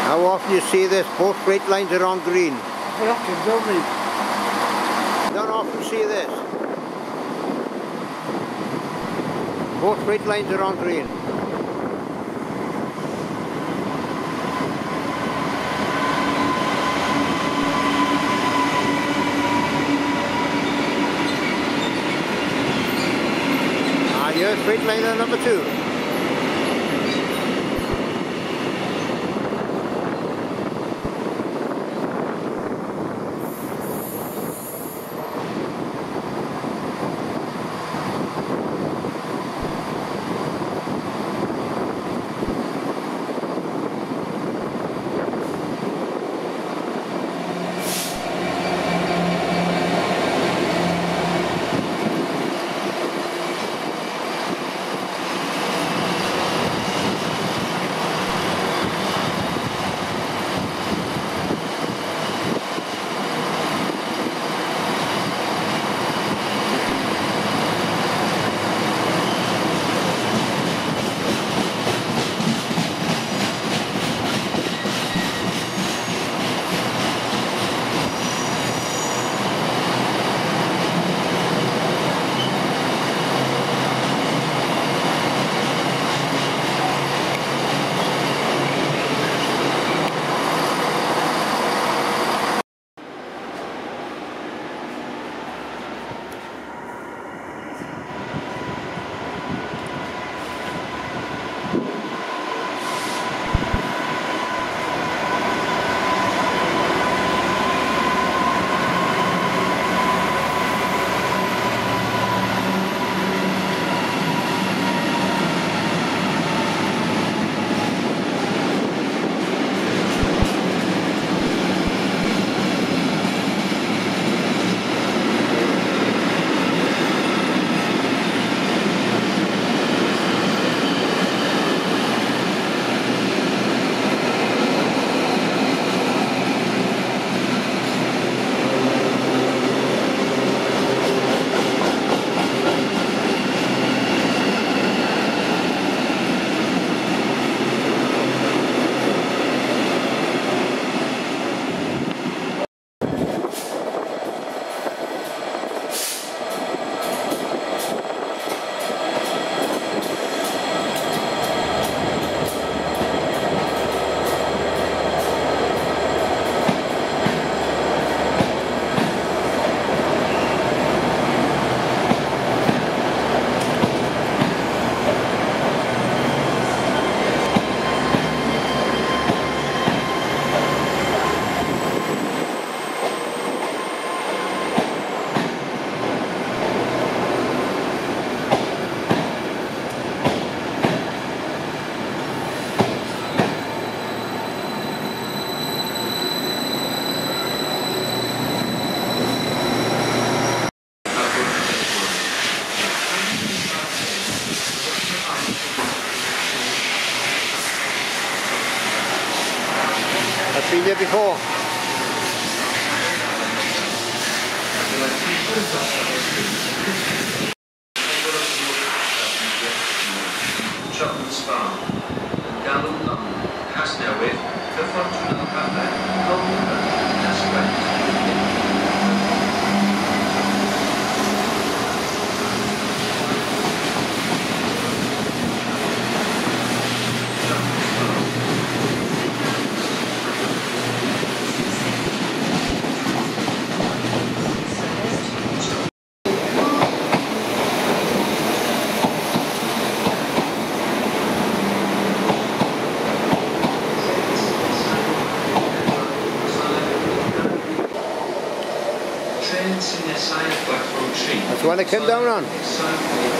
How often you see this? Both straight lines are on green. Quite often, don't we? You don't often see this. Both straight lines are on green. Here's straight liner number 2. I've been there before. Cheltenham Spa, Galway, London, Casnewydd, Cyffortwn yn Cader, Colwyn, Casnewydd. That's the one I came down on.